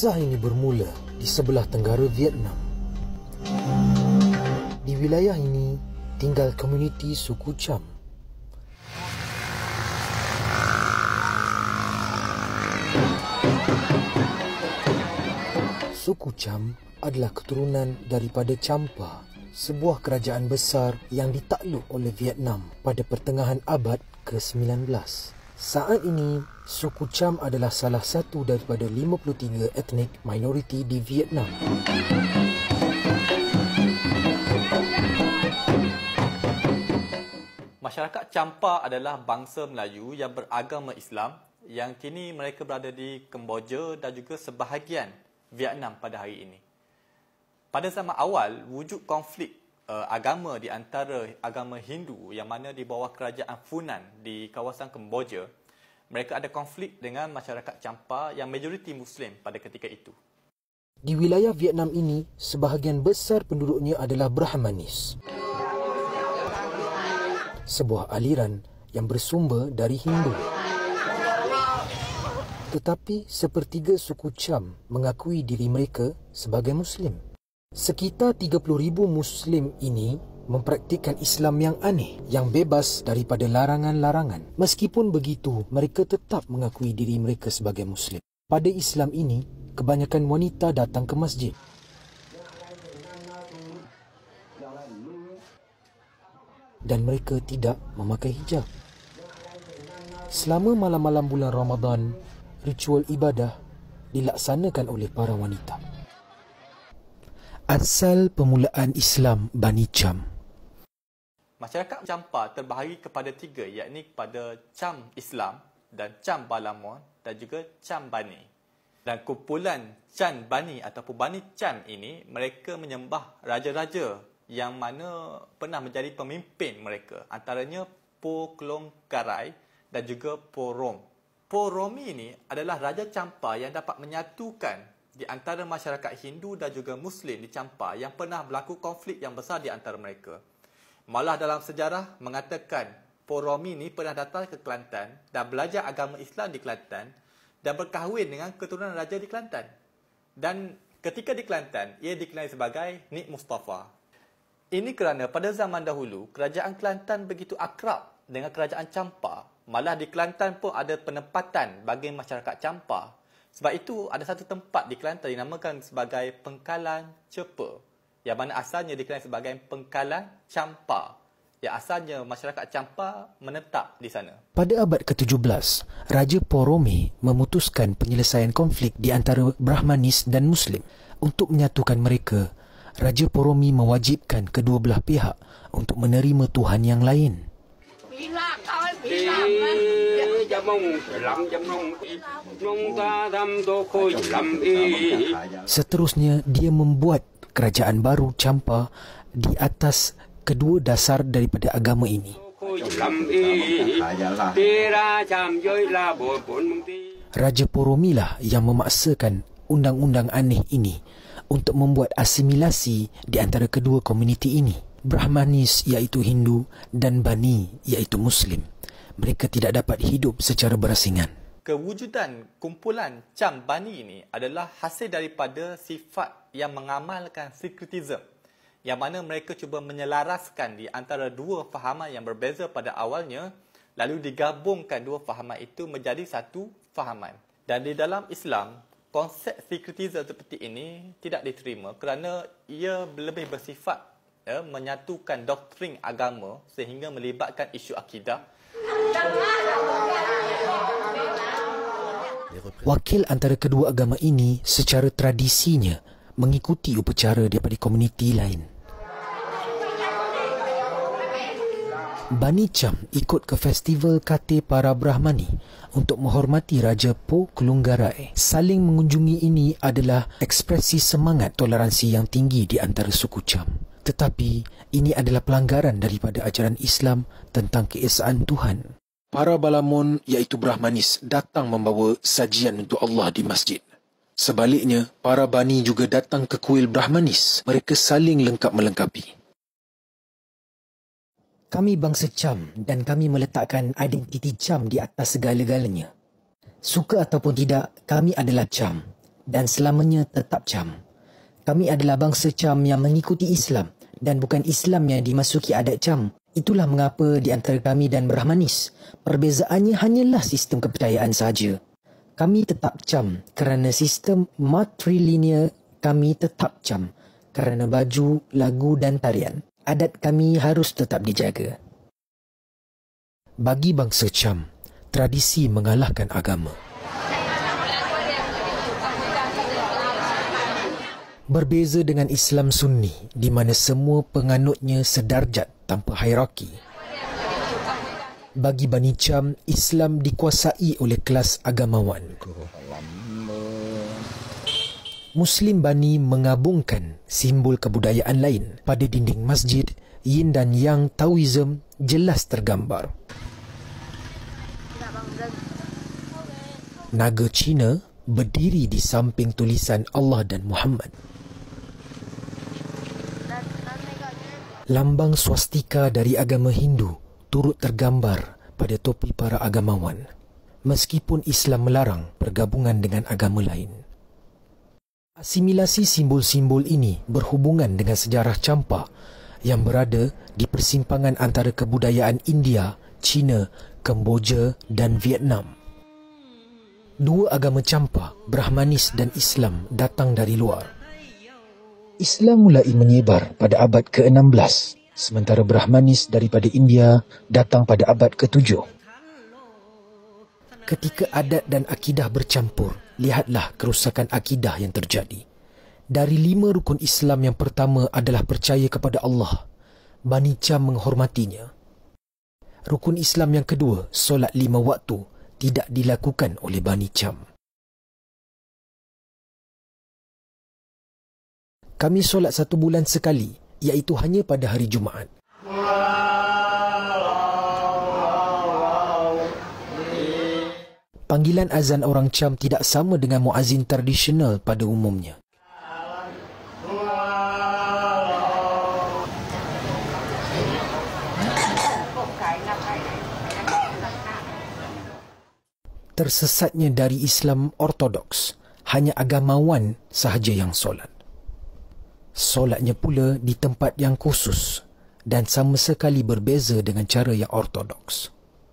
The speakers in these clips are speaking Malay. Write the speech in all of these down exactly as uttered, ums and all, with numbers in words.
Kisah ini bermula di sebelah tenggara Vietnam. Di wilayah ini tinggal komuniti suku Cham. Suku Cham adalah keturunan daripada Champa, sebuah kerajaan besar yang ditakluk oleh Vietnam pada pertengahan abad ke sembilan belas. Saat ini, suku Cham adalah salah satu daripada lima puluh tiga etnik minoriti di Vietnam. Masyarakat Champa adalah bangsa Melayu yang beragama Islam yang kini mereka berada di Kemboja dan juga sebahagian Vietnam pada hari ini. Pada zaman awal, wujud konflik uh, agama di antara agama Hindu yang mana di bawah kerajaan Funan di kawasan Kemboja, mereka ada konflik dengan masyarakat Champa yang majoriti Muslim pada ketika itu. Di wilayah Vietnam ini, sebahagian besar penduduknya adalah Brahmanis, sebuah aliran yang bersumber dari Hindu. Tetapi sepertiga suku Cham mengakui diri mereka sebagai Muslim. Sekitar tiga puluh ribu Muslim ini mempraktikkan Islam yang aneh, yang bebas daripada larangan-larangan. Meskipun begitu, mereka tetap mengakui diri mereka sebagai Muslim. Pada Islam ini, kebanyakan wanita datang ke masjid. Dan mereka tidak memakai hijab. Selama malam-malam bulan Ramadan, ritual ibadah dilaksanakan oleh para wanita. Asal permulaan Islam Bani Cham. Masyarakat Champa terbahagi kepada tiga, iaitu kepada Cham Islam dan Cham Balamon dan juga Cham Bani. Dan kumpulan Cham Bani ataupun Bani Cham ini, mereka menyembah raja-raja yang mana pernah menjadi pemimpin mereka, antaranya Po Klong Karai dan juga Po Rom. Po Romi ini adalah Raja Champa yang dapat menyatukan di antara masyarakat Hindu dan juga Muslim di Champa yang pernah berlaku konflik yang besar di antara mereka. Malah dalam sejarah mengatakan Po Romi ini pernah datang ke Kelantan dan belajar agama Islam di Kelantan dan berkahwin dengan keturunan Raja di Kelantan. Dan ketika di Kelantan, ia dikenali sebagai Nik Mustafa. Ini kerana pada zaman dahulu, kerajaan Kelantan begitu akrab dengan kerajaan Champa. Malah di Kelantan pun ada penempatan bagi masyarakat Champa. Sebab itu, ada satu tempat di Kelantan dinamakan sebagai Pengkalan Cepa, yang mana asalnya dikenali sebagai Pengkalan Champa, yang asalnya masyarakat Champa menetap di sana. Pada abad ke tujuh belas, Raja Po Romi memutuskan penyelesaian konflik di antara Brahmanis dan Muslim. Untuk menyatukan mereka, Raja Po Romi mewajibkan kedua belah pihak untuk menerima Tuhan yang lain. Seterusnya, dia membuat kerajaan baru Champa di atas kedua dasar daripada agama ini. Raja Po Romi lah yang memaksakan undang-undang aneh ini untuk membuat asimilasi di antara kedua komuniti ini. Brahmanis iaitu Hindu dan Bani iaitu Muslim. Mereka tidak dapat hidup secara berasingan. Kewujudan kumpulan Cham Bani ini adalah hasil daripada sifat yang mengamalkan syncretism, yang mana mereka cuba menyelaraskan di antara dua fahaman yang berbeza pada awalnya, lalu digabungkan dua fahaman itu menjadi satu fahaman. Dan di dalam Islam, konsep syncretism seperti ini tidak diterima kerana ia lebih bersifat ya, menyatukan doktrin agama sehingga melibatkan isu akidah. Wakil antara kedua agama ini secara tradisinya mengikuti upacara daripada komuniti lain. Bani Cham ikut ke festival Kate para Brahmani untuk menghormati Raja Po Klong Karai. Saling mengunjungi ini adalah ekspresi semangat toleransi yang tinggi di antara suku Cham. Tetapi ini adalah pelanggaran daripada ajaran Islam tentang keesaan Tuhan. Para Balamon iaitu Brahmanis datang membawa sajian untuk Allah di masjid. Sebaliknya, para Bani juga datang ke kuil Brahmanis. Mereka saling lengkap melengkapi. Kami bangsa Cham dan kami meletakkan identiti Cham di atas segala-galanya. Suka ataupun tidak, kami adalah Cham. dan selamanya tetap Cham. Kami adalah bangsa Cham yang mengikuti Islam dan bukan Islam yang dimasuki adat Cham. Itulah mengapa di antara kami dan Brahmanis, perbezaannya hanyalah sistem kepercayaan sahaja. Kami tetap Cham kerana sistem matrilinear, kami tetap Cham kerana baju, lagu dan tarian. Adat kami harus tetap dijaga. Bagi bangsa Cham, tradisi mengalahkan agama. Berbeza dengan Islam Sunni di mana semua penganutnya sedarjat tanpa hierarki. Bagi Bani Cham, Islam dikuasai oleh kelas agamawan. Muslim Bani mengabungkan simbol kebudayaan lain pada dinding masjid. Yin dan Yang Taoism jelas tergambar. Naga Cina berdiri di samping tulisan Allah dan Muhammad. Lambang swastika dari agama Hindu turut tergambar pada topi para agamawan, meskipun Islam melarang pergabungan dengan agama lain. Asimilasi simbol-simbol ini berhubungan dengan sejarah campak yang berada di persimpangan antara kebudayaan India, China, Kemboja dan Vietnam. Dua agama campak, Brahmanis dan Islam, datang dari luar. Islam mulai menyebar pada abad ke enam belas, sementara Brahmanis daripada India datang pada abad ke tujuh. Ketika adat dan akidah bercampur, lihatlah kerusakan akidah yang terjadi. Dari lima rukun Islam yang pertama adalah percaya kepada Allah. Bani Cham menghormatinya. Rukun Islam yang kedua, solat lima waktu, tidak dilakukan oleh Bani Cham. Kami solat satu bulan sekali, iaitu hanya pada hari Jumaat. Panggilan azan orang Cham tidak sama dengan muazzin tradisional pada umumnya. Tersesatnya dari Islam Ortodoks, hanya agamawan sahaja yang solat. Solatnya pula di tempat yang khusus dan sama sekali berbeza dengan cara yang ortodoks.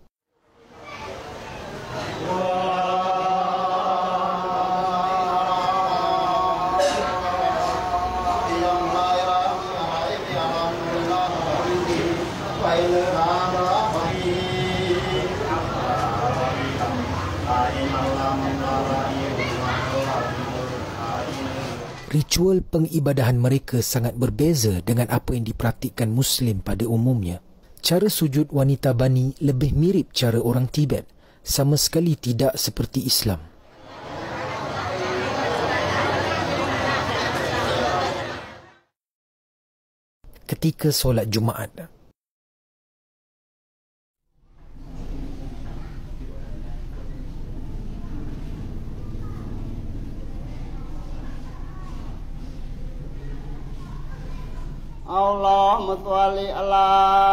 Ritual pengibadahan mereka sangat berbeza dengan apa yang dipraktikkan Muslim pada umumnya. Cara sujud wanita Bani lebih mirip cara orang Tibet, sama sekali tidak seperti Islam. Ketika solat Jumaat, Allahumma sholli ala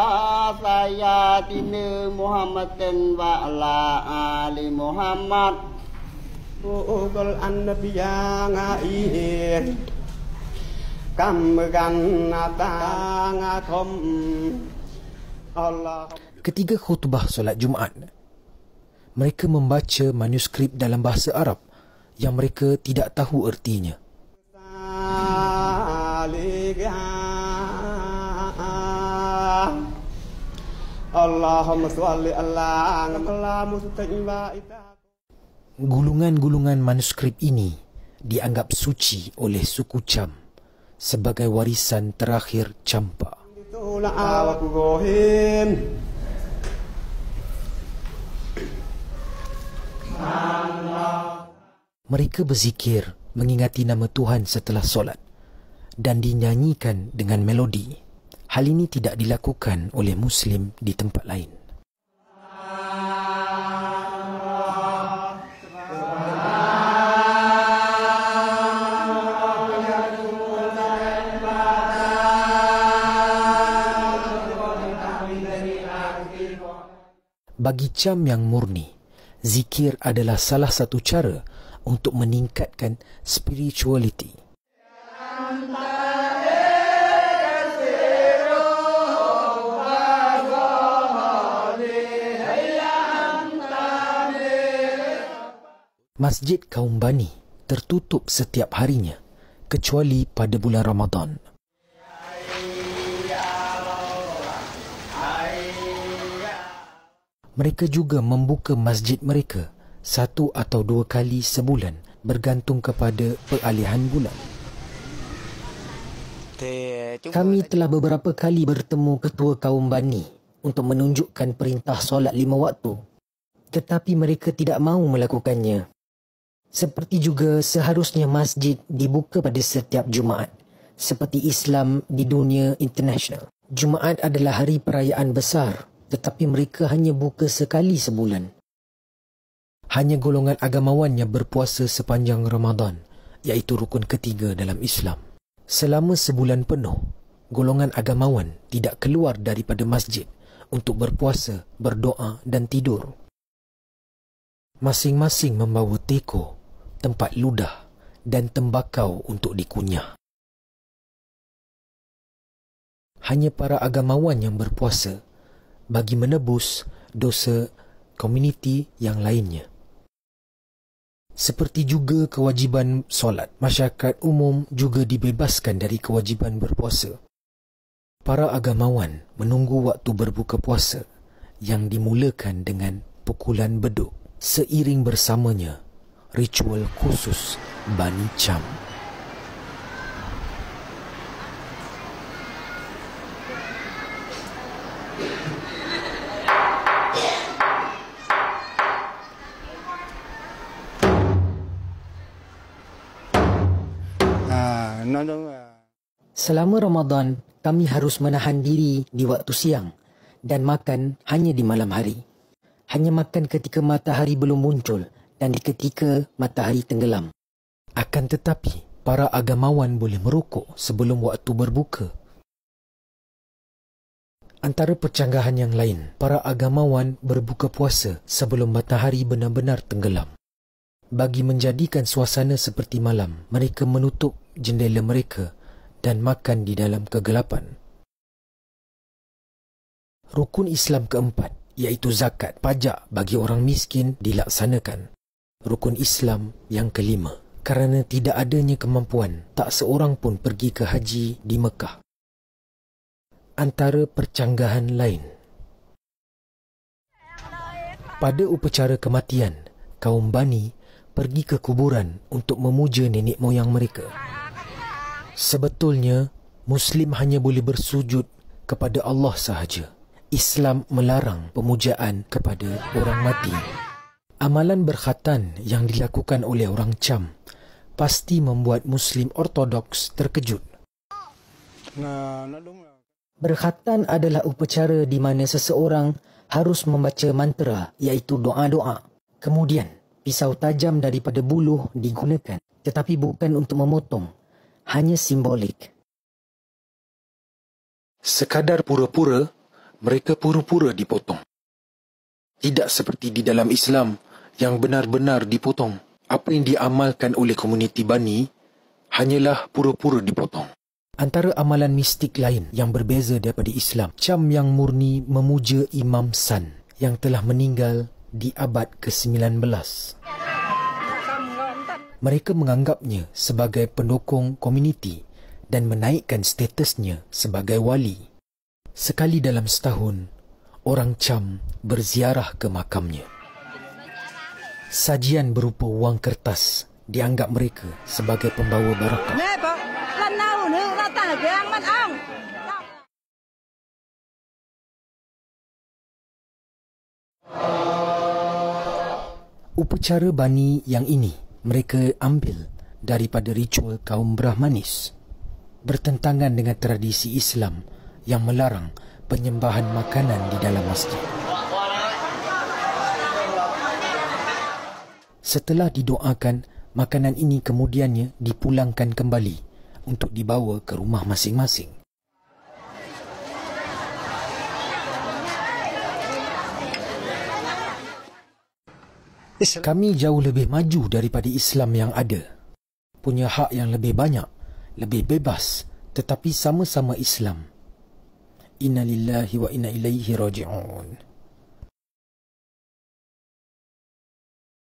sayyidina Muhammadin wa ala ali Muhammad. Ugul annabiya ngaihin kamgan natangakum Allah. Ketika khutbah solat Jumaat, mereka membaca manuskrip dalam bahasa Arab yang mereka tidak tahu ertinya. Allahumma sholli ala Gulungan-gulungan manuskrip ini dianggap suci oleh suku Cham sebagai warisan terakhir campak. Mereka berzikir mengingati nama Tuhan setelah solat dan dinyanyikan dengan melodi. Hal ini tidak dilakukan oleh Muslim di tempat lain. Bagi Cham yang murni, zikir adalah salah satu cara untuk meningkatkan spirituality. Masjid kaum Bani tertutup setiap harinya kecuali pada bulan Ramadan. Mereka juga membuka masjid mereka satu atau dua kali sebulan bergantung kepada peralihan bulan. Kami telah beberapa kali bertemu ketua kaum Bani untuk menunjukkan perintah solat lima waktu, tetapi mereka tidak mahu melakukannya. Seperti juga seharusnya masjid dibuka pada setiap Jumaat, seperti Islam di dunia internasional. Jumaat adalah hari perayaan besar, tetapi mereka hanya buka sekali sebulan. Hanya golongan agamawan yang berpuasa sepanjang Ramadan, iaitu rukun ketiga dalam Islam. Selama sebulan penuh, golongan agamawan tidak keluar daripada masjid untuk berpuasa, berdoa dan tidur. Masing-masing membawa teko, tempat ludah dan tembakau untuk dikunyah. Hanya para agamawan yang berpuasa bagi menebus dosa komuniti yang lainnya. Seperti juga kewajiban solat, masyarakat umum juga dibebaskan dari kewajipan berpuasa. Para agamawan menunggu waktu berbuka puasa yang dimulakan dengan pukulan beduk. Seiring bersamanya ritual khusus Bani Cham. Selama Ramadan, kami harus menahan diri di waktu siang dan makan hanya di malam hari. Hanya makan ketika matahari belum muncul dan di ketika matahari tenggelam. Akan tetapi, para agamawan boleh merokok sebelum waktu berbuka. Antara percanggahan yang lain, para agamawan berbuka puasa sebelum matahari benar-benar tenggelam. Bagi menjadikan suasana seperti malam, mereka menutup jendela mereka dan makan di dalam kegelapan. Rukun Islam keempat, iaitu zakat, pajak bagi orang miskin dilaksanakan. Rukun Islam yang kelima, kerana tidak adanya kemampuan, tak seorang pun pergi ke haji di Mekah. Antara percanggahan lain, pada upacara kematian, kaum Bani pergi ke kuburan untuk memuja nenek moyang mereka. Sebetulnya, Muslim hanya boleh bersujud kepada Allah sahaja. Islam melarang pemujaan kepada orang mati. Amalan berkhatan yang dilakukan oleh orang Cham pasti membuat Muslim Ortodoks terkejut. Berkhatan adalah upacara di mana seseorang harus membaca mantra, iaitu doa-doa. Kemudian, pisau tajam daripada buluh digunakan, tetapi bukan untuk memotong, hanya simbolik. Sekadar pura-pura, mereka pura-pura dipotong. Tidak seperti di dalam Islam yang benar-benar dipotong. Apa yang diamalkan oleh komuniti Bani hanyalah pura-pura dipotong. Antara amalan mistik lain yang berbeza daripada Islam, Cham yang murni memuja Imam San yang telah meninggal di abad ke sembilan belas. Mereka menganggapnya sebagai pendukung komuniti dan menaikkan statusnya sebagai wali. Sekali dalam setahun, orang Cham berziarah ke makamnya. Sajian berupa wang kertas dianggap mereka sebagai pembawa barakah. Upacara Bani yang ini mereka ambil daripada ritual kaum Brahmanis, bertentangan dengan tradisi Islam yang melarang penyembahan makanan di dalam masjid. Setelah didoakan, makanan ini kemudiannya dipulangkan kembali untuk dibawa ke rumah masing-masing. Kami jauh lebih maju daripada Islam yang ada. Punya hak yang lebih banyak, lebih bebas, tetapi sama-sama Islam. Inna lillahi wa inna ilaihi raji'un.